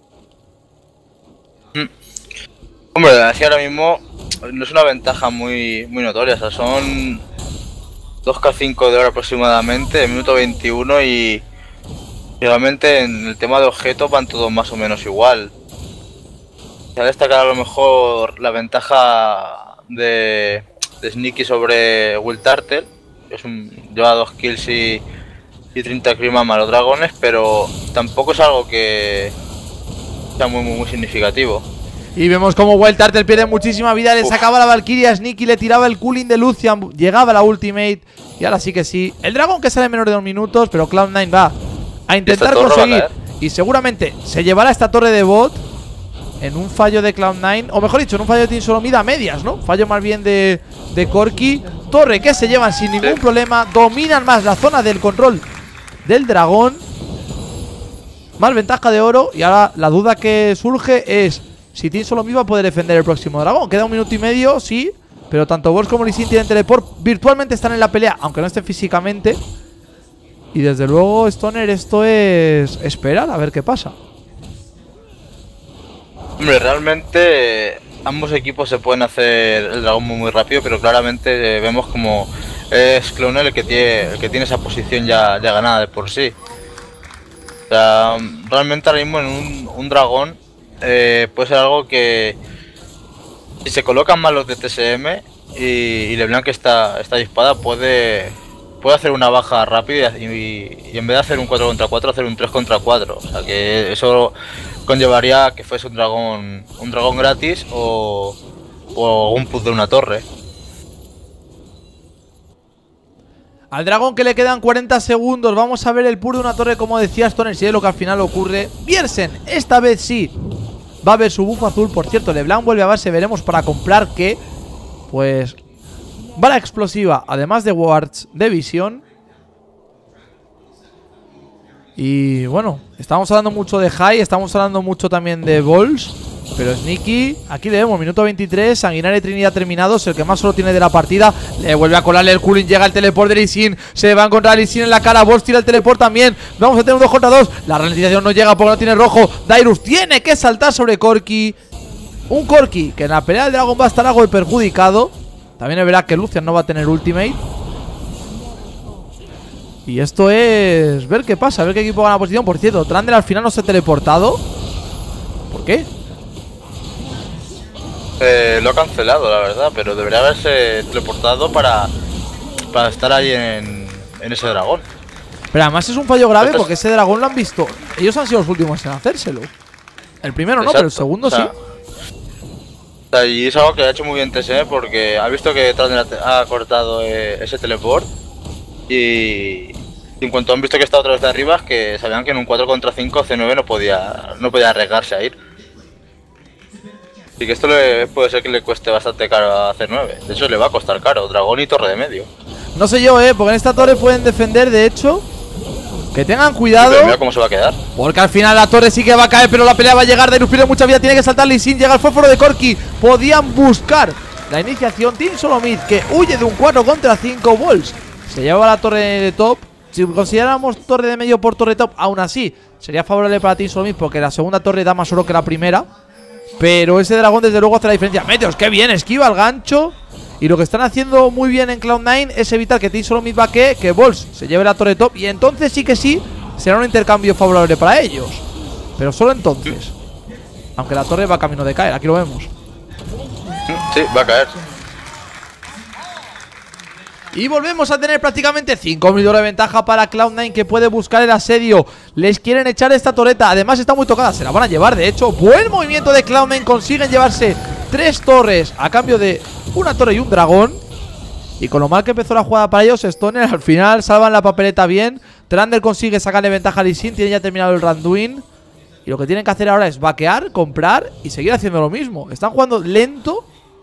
Mm. Hombre, así ahora mismo no es una ventaja muy, muy notoria. O sea, son dos K cinco de hora aproximadamente, minuto veintiuno, y realmente en el tema de objetos van todos más o menos igual. Se ha destacado a lo mejor la ventaja de, de Sneaky sobre Will Turtle. Es un, lleva dos kills y, y treinta clima a los dragones, pero tampoco es algo que sea muy, muy, muy significativo. Y vemos como Wild Turtle pierde muchísima vida, le Uf. sacaba la Valkyria a Sneaky, le tiraba el cooling de Lucian, llegaba la ultimate y ahora sí que sí. El dragón que sale en menos de dos minutos, pero Cloud nine va a intentar conseguir y seguramente se llevará esta torre de bot en un fallo de Cloud nine, o mejor dicho, en un fallo de Team Solomid a medias, ¿no? Fallo más bien de, de Corki. Torre que se llevan sin ningún sí. problema, dominan más la zona del control del dragón. Más ventaja de oro y ahora la duda que surge es si Team Solomid va a poder defender el próximo dragón. Queda un minuto y medio, sí, pero tanto Bols como Lee Sin tienen teleport. Virtualmente están en la pelea, aunque no estén físicamente. Y desde luego, Stoner, esto es esperar a ver qué pasa. Hombre, realmente ambos equipos se pueden hacer el dragón muy, muy rápido, pero claramente eh, vemos como es Clownel el que tiene el que tiene esa posición ya, ya ganada de por sí. O sea, realmente ahora mismo en un, un dragón eh, puede ser algo que si se colocan mal los de T S M y, y LeBlanc está, está disparada, puede puede hacer una baja rápida y, y, y en vez de hacer un cuatro contra cuatro hacer un tres contra cuatro. O sea que eso conllevaría que fuese un dragón un dragón gratis o, o un push de una torre. Al dragón que le quedan cuarenta segundos. Vamos a ver el puro de una torre, como decía Stoner, si es lo que al final ocurre. Bjergsen, esta vez sí va a ver su bufo azul. Por cierto, LeBlanc vuelve a base, veremos para comprar que pues bala explosiva, además de wards de visión. Y bueno, estamos hablando mucho de High, estamos hablando mucho también de Bols, pero Sneaky, aquí le vemos, minuto veintitrés, Sanguinaria y Trinidad terminados, el que más solo tiene de la partida. Le vuelve a colarle el cooling, llega el teleport de Lee Sin, se va a encontrar Lee Sin en la cara, Bols tira el teleport también. Vamos a tener un dos contra dos, la ralentización no llega porque no tiene rojo. Dyrus tiene que saltar sobre Corki. Un Corki que en la pelea del dragón va a estar algo de perjudicado. También es verdad que Lucian no va a tener ultimate. Y esto es ver qué pasa, ver qué equipo gana posición. Por cierto, Trundle al final no se ha teleportado. ¿Por qué? Eh, lo ha cancelado, la verdad, pero debería haberse teleportado para, para estar ahí en, en ese dragón. Pero además es un fallo grave porque ese dragón lo han visto. Ellos han sido los últimos en hacérselo. El primero no, Exacto. pero el segundo o sea, sí. O sea, y es algo que ha hecho muy bien T S M porque ha visto que Trundle ha cortado eh, ese teleport. Y en cuanto han visto que está otra vez de arriba, es que sabían que en un cuatro contra cinco C nueve no podía no podía arriesgarse a ir. Así que esto le, puede ser que le cueste bastante caro a C nueve. De hecho le va a costar caro, dragón y torre de medio. No sé yo, eh, porque en esta torre pueden defender, de hecho. Que tengan cuidado. Pero mira cómo se va a quedar. Porque al final la torre sí que va a caer, pero la pelea va a llegar. Dyrus pierde mucha vida, tiene que saltar Lee Sin, llega el fósforo de Corki. Podían buscar la iniciación. Team Solomid que huye de un cuatro contra cinco. Bols se lleva la torre de top. Si consideráramos torre de medio por torre top, aún así sería favorable para Team Solomid porque la segunda torre da más oro que la primera. Pero ese dragón desde luego hace la diferencia. Meteos, qué bien, esquiva el gancho. Y lo que están haciendo muy bien en Cloud nine es evitar que Team Solomid vaquee, que Bols se lleve la torre top. Y entonces sí que sí, será un intercambio favorable para ellos. Pero solo entonces. Aunque la torre va camino de caer, aquí lo vemos. Sí, va a caer. Y volvemos a tener prácticamente cinco mil de oro de ventaja para Cloud nine, que puede buscar el asedio. Les quieren echar esta torreta, además está muy tocada, se la van a llevar. De hecho, buen movimiento de Cloud nine, consiguen llevarse tres torres a cambio de una torre y un dragón. Y con lo mal que empezó la jugada para ellos, Stoner al final salvan la papeleta bien. Trundle consigue sacarle ventaja a Lee Sin, tiene ya terminado el Randuin. Y lo que tienen que hacer ahora es vaquear, comprar y seguir haciendo lo mismo. Están jugando lento,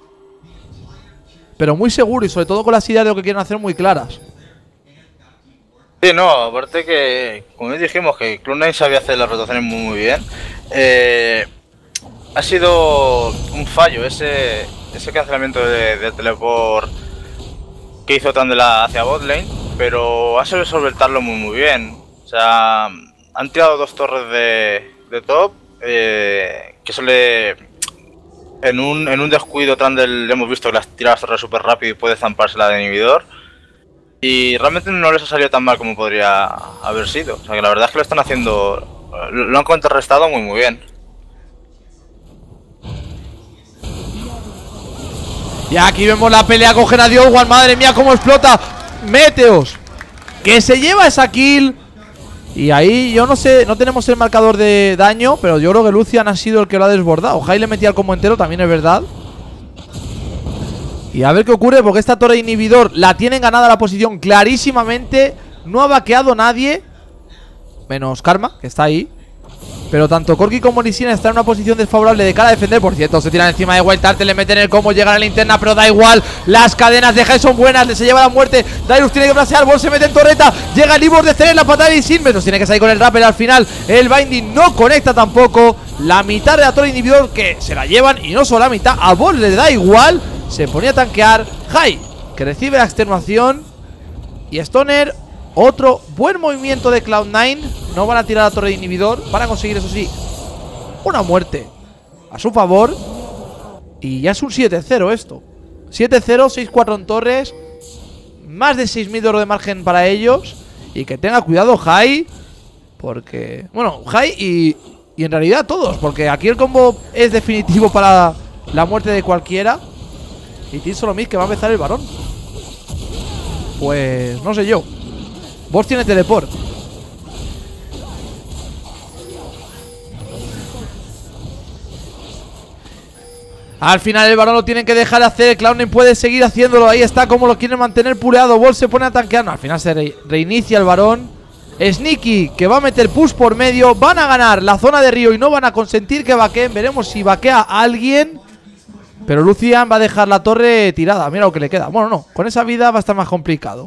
pero muy seguro, y sobre todo con las ideas de lo que quieren hacer muy claras. Sí, no, aparte que, como dijimos, que Cloud nine sabía hacer las rotaciones muy muy bien. Eh, ha sido un fallo ese, ese cancelamiento de, de teleport que hizo Trundle hacia botlane, pero ha sabido solventarlo muy muy bien. O sea, han tirado dos torres de, de top, eh, que suele... En un, en un descuido Trundle hemos visto que las tira las torres súper rápido y puede zampársela de inhibidor. Y realmente no les ha salido tan mal como podría haber sido. O sea que la verdad es que lo están haciendo... Lo han contrarrestado muy muy bien. Y aquí vemos la pelea, cogen a Diodwan. Madre mía, cómo explota Meteos, que se lleva esa kill. Y ahí yo no sé, no tenemos el marcador de daño, pero yo creo que Lucian ha sido el que lo ha desbordado. Jai le metía el combo entero, también es verdad. Y a ver qué ocurre, porque esta torre de inhibidor la tienen ganada la posición clarísimamente. No ha vaqueado nadie, menos Karma, que está ahí. Pero tanto Corki como Lisina están en una posición desfavorable de cara a defender. Por cierto, se tiran encima de Wild Arte, le meten el combo, llega a la linterna, pero da igual. Las cadenas de Jai son buenas, le se lleva la muerte. Darius tiene que brasear, Ball se mete en torreta. Llega el Ibor de Ceren, la patada de Sin, pero tiene que salir con el rappel al final. El Binding no conecta tampoco. La mitad de la torre inhibidor que se la llevan, y no solo la mitad, a Ball le da igual. Se ponía a tanquear. Jai, que recibe la extenuación. Y Stoner, otro buen movimiento de Cloud nine. No van a tirar la torre de inhibidor. Van a conseguir, eso sí, una muerte a su favor. Y ya es un siete cero esto. siete cero, seis cuatro en torres. Más de seis mil de oro de margen para ellos. Y que tenga cuidado Jai, porque, bueno, Jai y, y en realidad todos, porque aquí el combo es definitivo para la muerte de cualquiera. Y Team Solomid, que va a empezar el varón. Pues no sé yo. Boss tiene teleport. Al final el varón lo tienen que dejar hacer. El Cloud nine puede seguir haciéndolo. Ahí está, como lo quieren mantener puleado. Ball se pone a tanquear. No, al final se re reinicia el varón. Sneaky, que va a meter push por medio. Van a ganar la zona de Río y no van a consentir que vaqueen. Veremos si vaquea a alguien. Pero Lucian va a dejar la torre tirada. Mira lo que le queda. Bueno, no, con esa vida va a estar más complicado.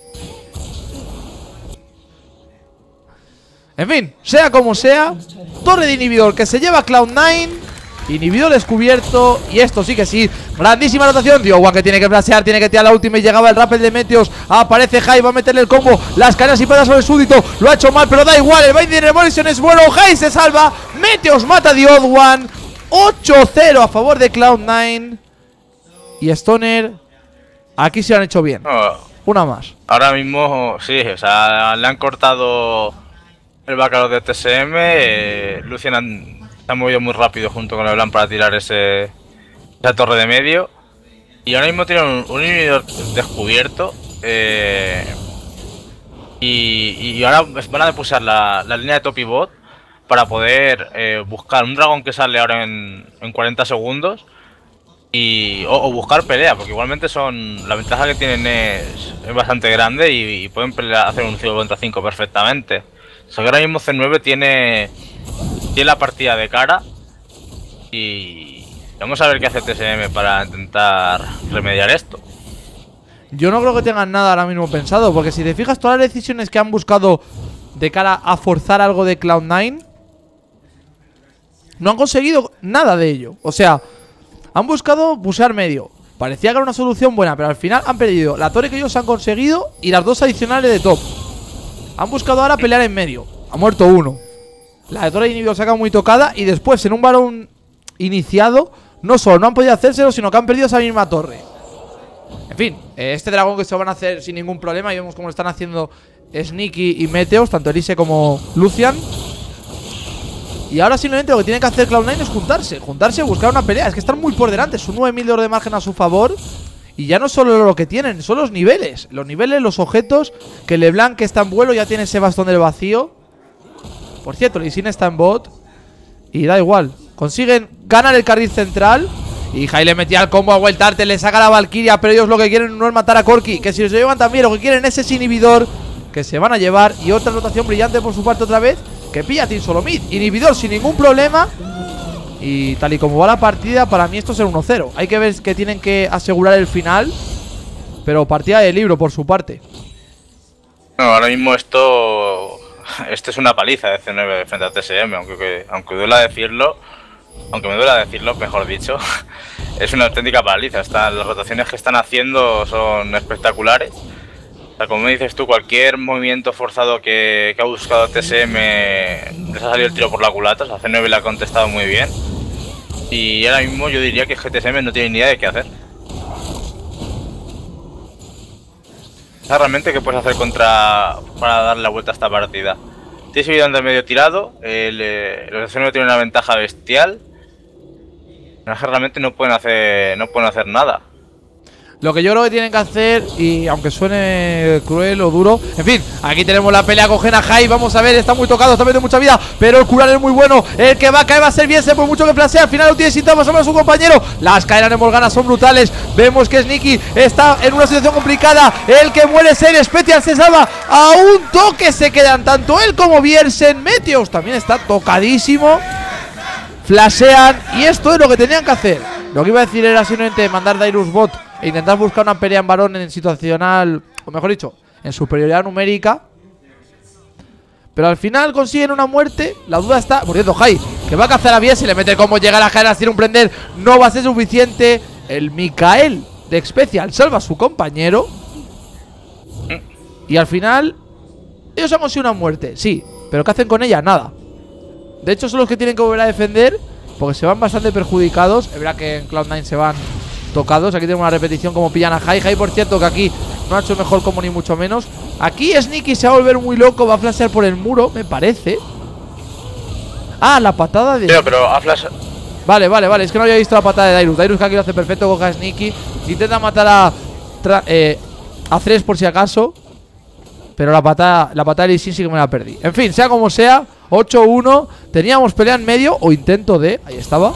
En fin, sea como sea, torre de inhibidor que se lleva Cloud nine. Inhibidor descubierto. Y esto sí que sí. Grandísima rotación. Diodwan, que tiene que flashear, tiene que tirar la última. Y llegaba el rappel de Meteos. Aparece Jai, va a meterle el combo. Las cadenas y patas sobre el súbdito. Lo ha hecho mal, pero da igual. El Binding Revolution es bueno. Jai se salva. Meteos mata a Diodwan. ocho cero a favor de Cloud nine. Y Stoner, aquí se lo han hecho bien. Oh, una más. Ahora mismo, sí, o sea, le han cortado el bacalao de T S M. eh, Lucian han, se ha movido muy rápido junto con el Blanc para tirar ese esa torre de medio. Y ahora mismo tienen un, un inhibidor descubierto. Eh, y, y ahora van a depusar la, la línea de top y bot para poder eh, buscar un dragón que sale ahora en, en cuarenta segundos. Y, o, o buscar pelea, porque igualmente son la ventaja que tienen es, es bastante grande y, y pueden pelear, hacer un cinco contra cinco perfectamente. O sea que ahora mismo C nueve tiene, tiene la partida de cara. Y vamos a ver qué hace T S M para intentar remediar esto. Yo no creo que tengan nada ahora mismo pensado, porque si te fijas, todas las decisiones que han buscado de cara a forzar algo de Cloud nine no han conseguido nada de ello. O sea, han buscado buscar medio. Parecía que era una solución buena, pero al final han perdido la torre que ellos han conseguido y las dos adicionales de top. Han buscado ahora pelear en medio. Ha muerto uno. La de torre de inhibidor se ha quedado muy tocada. Y después en un varón iniciado, no solo no han podido hacérselo, sino que han perdido esa misma torre. En fin, este dragón que se lo van a hacer sin ningún problema. Y vemos cómo lo están haciendo Sneaky y Meteos, tanto Elise como Lucian. Y ahora simplemente lo que tiene que hacer Cloud nine es juntarse. Juntarse y buscar una pelea. Es que están muy por delante. Son nueve mil de oro de margen a su favor. Y ya no solo lo que tienen, son los niveles. Los niveles, los objetos. Que LeBlanc, que está en vuelo, ya tiene ese bastón del vacío. Por cierto, Lee Sin está en bot. Y da igual. Consiguen ganar el carril central. Y Jai le metía el combo a Wild Arte. Le saca la Valkyria. Pero ellos lo que quieren no es matar a Corki. Que si los llevan también, lo que quieren es ese inhibidor que se van a llevar. Y otra rotación brillante por su parte otra vez. Que pilla a Team Solomid. Inhibidor sin ningún problema. Y tal y como va la partida, para mí esto es el uno cero. Hay que ver que tienen que asegurar el final. Pero partida de libro por su parte. No, ahora mismo esto... Esto es una paliza de C nueve frente a T S M. Aunque, aunque duela decirlo... Aunque me duela decirlo, mejor dicho. Es una auténtica paliza. Está, las rotaciones que están haciendo son espectaculares. O sea, como dices tú, cualquier movimiento forzado que, que ha buscado T S M les ha salido el tiro por la culata. O sea, C nueve le ha contestado muy bien. Y ahora mismo yo diría que T S M no tiene ni idea de qué hacer. O sea, realmente qué puedes hacer contra para darle la vuelta a esta partida. Tienes evidente medio tirado. El, eh, los de C nueve tienen una ventaja bestial. Realmente no pueden hacer, no pueden hacer nada. Lo que yo creo que tienen que hacer, y aunque suene cruel o duro, en fin, aquí tenemos la pelea con Gena Jai. Vamos a ver, está muy tocado, está perdiendo mucha vida, pero el curar es muy bueno. El que va a caer va a ser Bjergsen, por mucho que flasea. Al final lo tiene síntomas a su compañero. Las cadenas de Morgana son brutales. Vemos que Sneaky está en una situación complicada. El que muere es el Special, se salva a un toque. Se quedan tanto él como Bjergsen. Meteos también está tocadísimo. Flashean, y esto es lo que tenían que hacer. Lo que iba a decir era simplemente mandar Dyrus bot e intentar buscar una pelea en varón en situacional, o mejor dicho, en superioridad numérica. Pero al final consiguen una muerte. La duda está, por cierto, Jai, que va a cazar a Bjergsen, le mete como llega a la cadena, tiene un prender, no va a ser suficiente. El Mikael de Special salva a su compañero. Y al final ellos han conseguido una muerte, sí, pero ¿qué hacen con ella? Nada. De hecho son los que tienen que volver a defender, porque se van bastante perjudicados. Es verdad que en Cloud nine se van tocados. Aquí tenemos una repetición como pillan a Jai. Jai, por cierto, que aquí no ha hecho mejor como ni mucho menos. Aquí Sneaky se va a volver muy loco. Va a flashear por el muro, me parece. Ah, la patada de... Tío, pero ha flash... Vale, vale, vale. Es que no había visto la patada de Dyrus. Dyrus que aquí lo hace perfecto. Coge a Sneaky. Intenta matar a... Eh, a Thresh por si acaso. Pero la patada, la patada de Lee Sin sí que me la perdí. En fin, sea como sea, ocho uno. Teníamos pelea en medio, o intento de... Ahí estaba.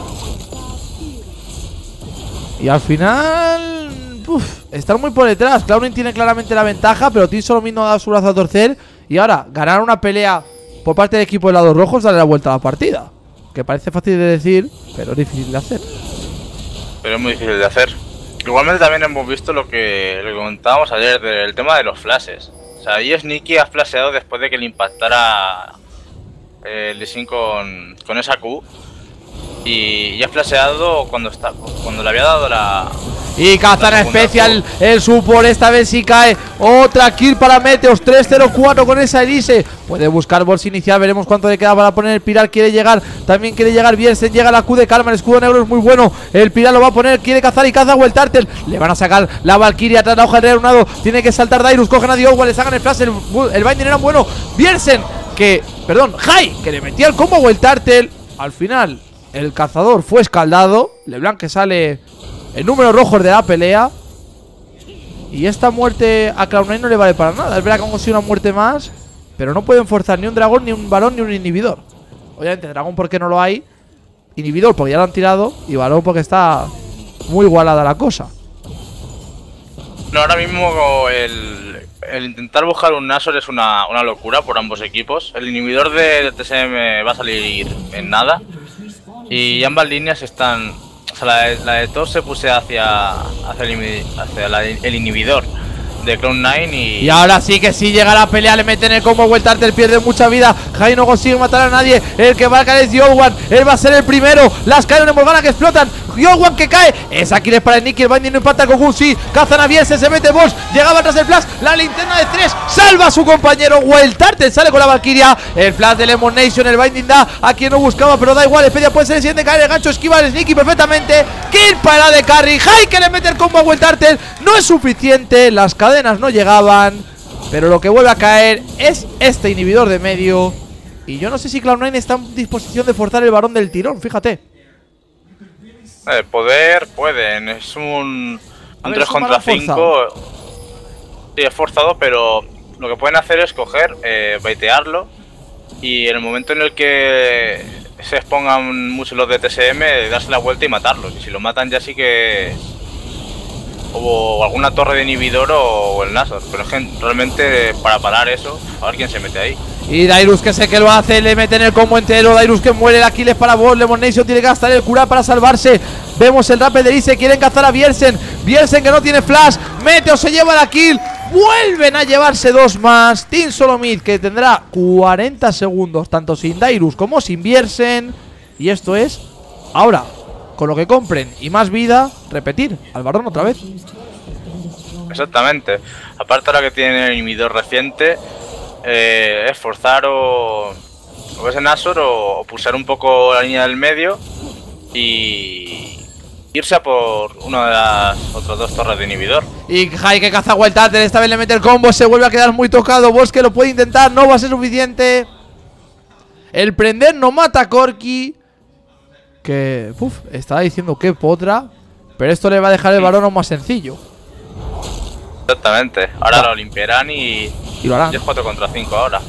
Y al final... Uf, están muy por detrás. Cloud nine tiene claramente la ventaja, pero Team Solomid no ha dado su brazo a torcer. Y ahora, ganar una pelea por parte del equipo de lados rojos, darle la vuelta a la partida. Que parece fácil de decir, pero es difícil de hacer. Pero es muy difícil de hacer. Igualmente también hemos visto lo que, lo que comentábamos ayer del tema de los flashes. O sea, ahí Sneaky ha flasheado después de que le impactara eh, el Lee Sin con, con esa Q. Y ya ha flasheado cuando, está, cuando le había dado la... Y cazan a Special, el support, esta vez sí cae. Otra kill para Meteos, tres cero cuatro con esa Elise. Puede buscar bolsa inicial, veremos cuánto le queda para poner el Pilar. Quiere llegar, también quiere llegar Bjergsen, llega la Q de Karma, el escudo negro es muy bueno. El Pilar lo va a poner, quiere cazar y caza a Well Turtle. Le van a sacar la Valkyria tras la hoja de Reunado. Tiene que saltar Dyrus, cogen a Diogo, le sacan el flash, el, el binding era bueno. Bjergsen, que, perdón, Jai, que le metía el combo a Well Turtle. Al final, el cazador fue escaldado. LeBlanc que sale... el número rojo de la pelea. Y esta muerte a Cloud nine no le vale para nada. Es verdad que han conseguido una muerte más, pero no pueden forzar ni un dragón, ni un varón, ni un inhibidor. Obviamente dragón porque no lo hay, inhibidor porque ya lo han tirado, y varón porque está muy igualada la cosa. No, ahora mismo el, el intentar buscar un Nashor es una, una locura por ambos equipos. El inhibidor de T S M va a salir en nada, y ambas líneas están... O sea, la de, la de Top se puse hacia, hacia, el, hacia la, el inhibidor de Cloud nine y... Y ahora sí que sí llega la pelea, le meten el combo, Well Turtle pierde mucha vida. Jai no consigue matar a nadie. El que va a caer es Yowan, él va a ser el primero. Las caen de Morgana que explotan. Yowan que cae, es aquí es para Sneaky, el binding no impacta con Gun, sí. Cazan a Bjergsen, se mete Boss, llegaba tras el flash, la linterna de tres, salva a su compañero. Well Turtle sale con la Valkyria, el flash de Lemon Nation, el binding da a quien no buscaba, pero da igual. Espedia puede ser el siguiente, caer el gancho, esquiva al Sneaky perfectamente. Kill para de carry, Jai que le mete el combo a Well Turtle, no es suficiente, las cadenas no llegaban, pero lo que vuelve a caer es este inhibidor de medio. Y yo no sé si Cloud nine está en disposición de forzar el varón del tirón, fíjate. Eh, poder pueden, es un, un tres contra cinco. Sí, es forzado, pero lo que pueden hacer es coger, eh, baitearlo, y en el momento en el que se expongan muchos los de T S M, darse la vuelta y matarlos. Y si lo matan ya sí que... o alguna torre de inhibidor o el Nashor. Pero es que realmente para parar eso, a ver quién se mete ahí. Y Dyrus que sé que lo hace, le meten el combo entero. Dyrus que muere, la kill es para Boss. Lemon Nation tiene que gastar el curar para salvarse. Vemos el rappel de Elise, quieren cazar a Bjergsen. Bjergsen que no tiene flash, Meteo se lleva la kill. Vuelven a llevarse dos más. Team Solomid que tendrá cuarenta segundos, tanto sin Dyrus como sin Bjergsen. Y esto es, ahora, con lo que compren y más vida, repetir al varón otra vez. Exactamente. Aparte ahora que tiene el inhibidor reciente, eh, es forzar o, o ese Nashor o, o pulsar un poco la línea del medio y irse a por una de las otras dos torres de inhibidor. Y Jai que caza a Well Turtle, esta vez le mete el combo, se vuelve a quedar muy tocado. Boss que lo puede intentar, no va a ser suficiente. El prender no mata a Corki, que uf, estaba diciendo que potra, pero esto le va a dejar el varón más sencillo. Exactamente. Ahora Va. lo limpiarán y... Y lo harán. Y es cuatro contra cinco ahora.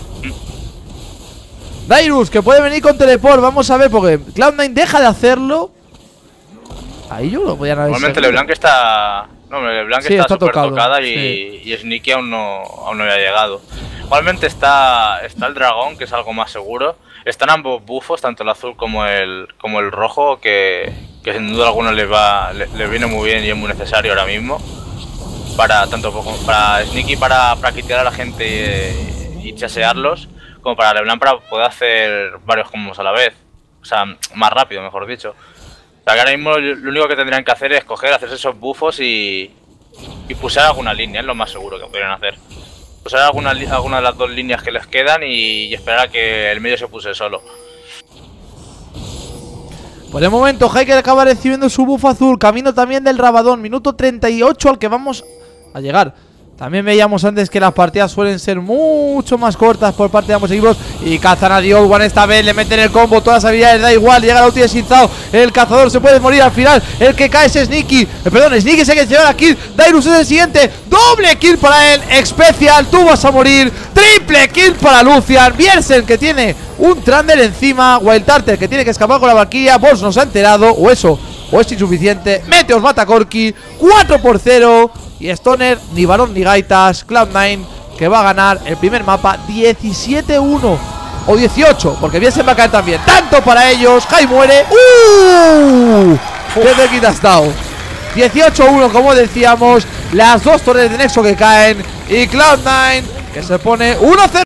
Dairus, que puede venir con teleport. Vamos a ver, porque Cloud nueve deja de hacerlo. Ahí yo lo podían haber Normalmente seguido. LeBlanc está... No, LeBlanc Sí, está está súper tocado, tocada y, sí. y Sneaky aún no, aún no había llegado. Igualmente está, está el dragón, que es algo más seguro. Están ambos bufos, tanto el azul como el, como el rojo, que, que sin duda alguna le, va, le, le viene muy bien y es muy necesario ahora mismo. Para tanto como para Sneaky para, para quitar a la gente y, y chasearlos, como para LeBlanc para poder hacer varios combos a la vez. O sea, más rápido, mejor dicho. O sea, que ahora mismo lo único que tendrían que hacer es coger, hacerse esos bufos y, y pulsar alguna línea, es lo más seguro que podrían hacer. Pulsar alguna, alguna de las dos líneas que les quedan y, y esperar a que el medio se pulse solo. Por el momento, Heiker acaba recibiendo su buff azul. Camino también del Rabadón. Minuto treinta y ocho al que vamos a llegar. También veíamos antes que las partidas suelen ser mucho más cortas por parte de ambos equipos. Y cazan a The Old One esta vez, le meten el combo, todas las habilidades, da igual, llega la ulti de Shinzao. El cazador se puede morir al final, el que cae es Sneaky. Eh, perdón, Sneaky se que lleva la kill, Dairus es el siguiente. Doble kill para él, Especial, tú vas a morir. Triple kill para Lucian, Bjersen que tiene un Trundle encima, Wild Tarter que tiene que escapar con la Valkyria. Bols no se ha enterado, o eso, o es insuficiente. Meteos mata a Corki, cuatro por cero. Y Stoner, ni varón ni gaitas. Cloud nueve que va a ganar el primer mapa diecisiete uno. O dieciocho, porque bien se va a caer también. Tanto para ellos, Jai muere. ¡Uh! ¡Qué cerquita ha estado! dieciocho uno, como decíamos. Las dos torres de Nexo que caen. Y Cloud nueve que se pone uno cero.